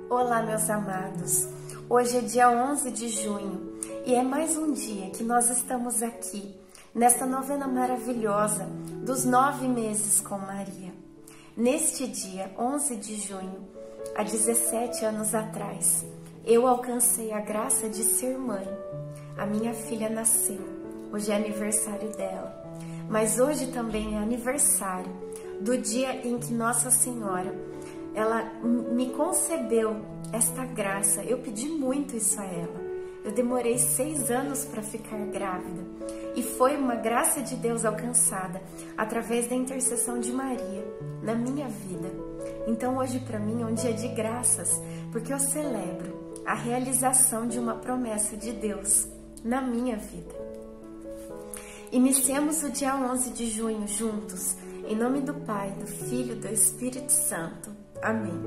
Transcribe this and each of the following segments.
Olá, meus amados. Hoje é dia 11 de junho e é mais um dia que nós estamos aqui, nesta novena maravilhosa dos 9 meses com Maria. Neste dia, 11 de junho, há 17 anos atrás, eu alcancei a graça de ser mãe. A minha filha nasceu, hoje é aniversário dela, mas hoje também é aniversário do dia em que Nossa Senhora ela me concedeu esta graça. Eu pedi muito isso a ela. Eu demorei 6 anos para ficar grávida. E foi uma graça de Deus alcançada através da intercessão de Maria na minha vida. Então hoje para mim é um dia de graças, porque eu celebro a realização de uma promessa de Deus na minha vida. Iniciemos o dia 11 de junho juntos, em nome do Pai, do Filho e do Espírito Santo. Amém.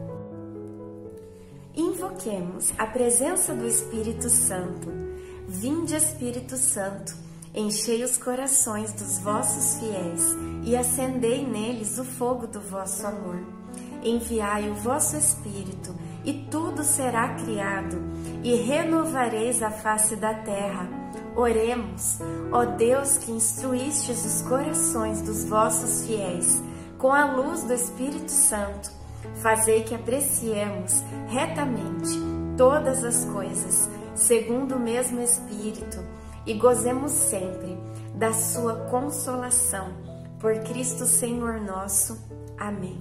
Invoquemos a presença do Espírito Santo. Vinde, Espírito Santo, enchei os corações dos vossos fiéis e acendei neles o fogo do vosso amor. Enviai o vosso Espírito e tudo será criado e renovareis a face da terra. Oremos, ó Deus que instruístes os corações dos vossos fiéis com a luz do Espírito Santo. Fazei que apreciemos retamente todas as coisas, segundo o mesmo Espírito, e gozemos sempre da sua consolação. Por Cristo Senhor nosso. Amém.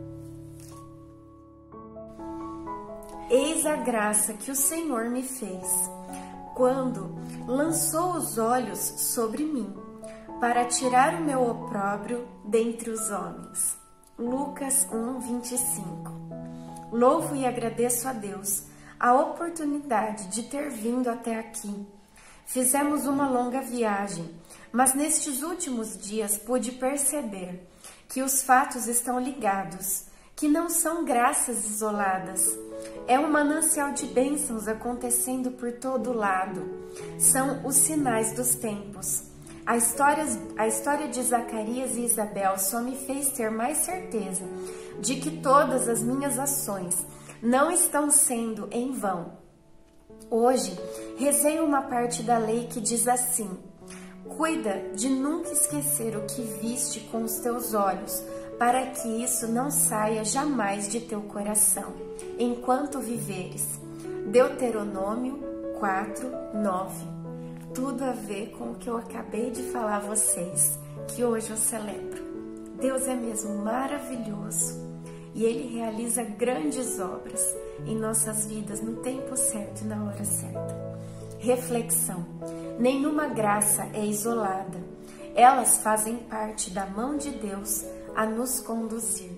Eis a graça que o Senhor me fez, quando lançou os olhos sobre mim, para tirar o meu opróbrio dentre os homens. Lucas 1:25. Louvo e agradeço a Deus a oportunidade de ter vindo até aqui. Fizemos uma longa viagem, mas nestes últimos dias pude perceber que os fatos estão ligados, que não são graças isoladas. É um manancial de bênçãos acontecendo por todo lado. São os sinais dos tempos. A história de Zacarias e Isabel só me fez ter mais certeza de que todas as minhas ações não estão sendo em vão. Hoje, rezei uma parte da lei que diz assim: cuida de nunca esquecer o que viste com os teus olhos, para que isso não saia jamais de teu coração, enquanto viveres. Deuteronômio 4:9. Tudo a ver com o que eu acabei de falar a vocês, que hoje eu celebro. Deus é mesmo maravilhoso e Ele realiza grandes obras em nossas vidas no tempo certo e na hora certa. Reflexão: nenhuma graça é isolada, elas fazem parte da mão de Deus a nos conduzir.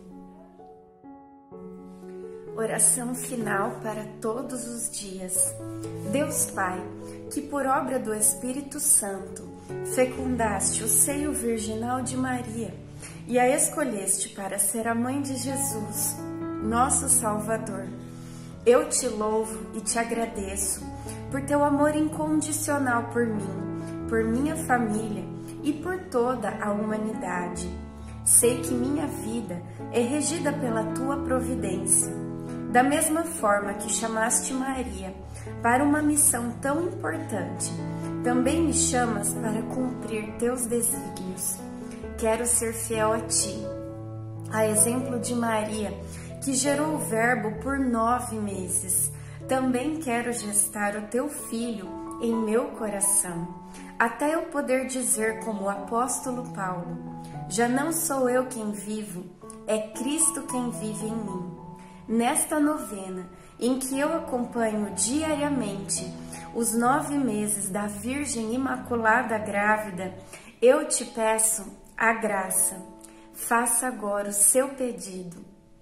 Oração final para todos os dias. Deus Pai, que por obra do Espírito Santo fecundaste o seio virginal de Maria e a escolheste para ser a mãe de Jesus, nosso Salvador, eu te louvo e te agradeço por teu amor incondicional por mim, por minha família e por toda a humanidade. Sei que minha vida é regida pela tua providência. Da mesma forma que chamaste Maria para uma missão tão importante, também me chamas para cumprir teus desígnios. Quero ser fiel a ti, a exemplo de Maria, que gerou o Verbo por 9 meses. Também quero gestar o teu filho em meu coração, até eu poder dizer como o apóstolo Paulo: já não sou eu quem vivo, é Cristo quem vive em mim. Nesta novena, em que eu acompanho diariamente os 9 meses da Virgem Imaculada Grávida, eu te peço a graça. Faça agora o seu pedido.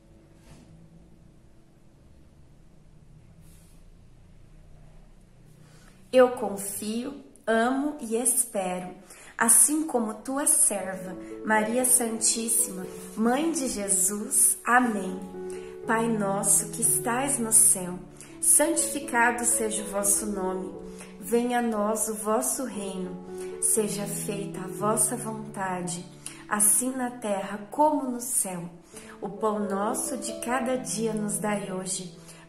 Eu confio, amo e espero, assim como tua serva, Maria Santíssima, Mãe de Jesus. Amém. Pai nosso que estais no céu, santificado seja o vosso nome. Venha a nós o vosso reino. Seja feita a vossa vontade, assim na terra como no céu. O pão nosso de cada dia nos dai hoje.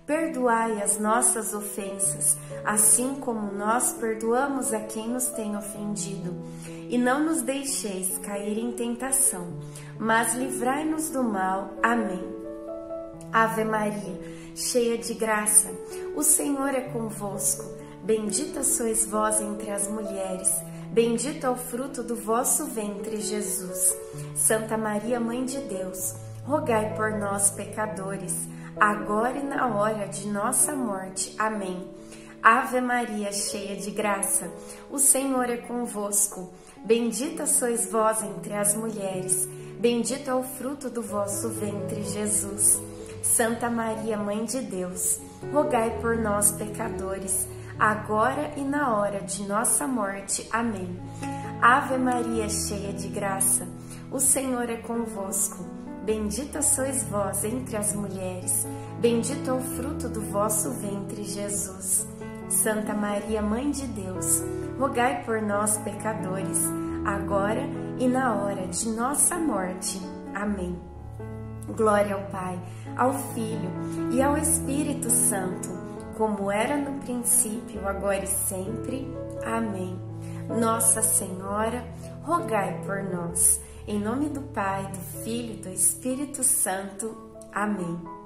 Perdoai as nossas ofensas, assim como nós perdoamos a quem nos tem ofendido. E não nos deixeis cair em tentação, mas livrai-nos do mal. Amém. Ave Maria, cheia de graça, o Senhor é convosco. Bendita sois vós entre as mulheres, bendito é o fruto do vosso ventre, Jesus. Santa Maria, Mãe de Deus, rogai por nós, pecadores, agora e na hora de nossa morte. Amém. Ave Maria, cheia de graça, o Senhor é convosco. Bendita sois vós entre as mulheres, bendito é o fruto do vosso ventre, Jesus. Santa Maria, Mãe de Deus, rogai por nós, pecadores, agora e na hora de nossa morte. Amém. Ave Maria, cheia de graça, o Senhor é convosco. Bendita sois vós entre as mulheres, bendito é o fruto do vosso ventre, Jesus. Santa Maria, Mãe de Deus, rogai por nós, pecadores, agora e na hora de nossa morte. Amém. Glória ao Pai, ao Filho e ao Espírito Santo, como era no princípio, agora e sempre. Amém. Nossa Senhora, rogai por nós. Em nome do Pai, do Filho e do Espírito Santo. Amém.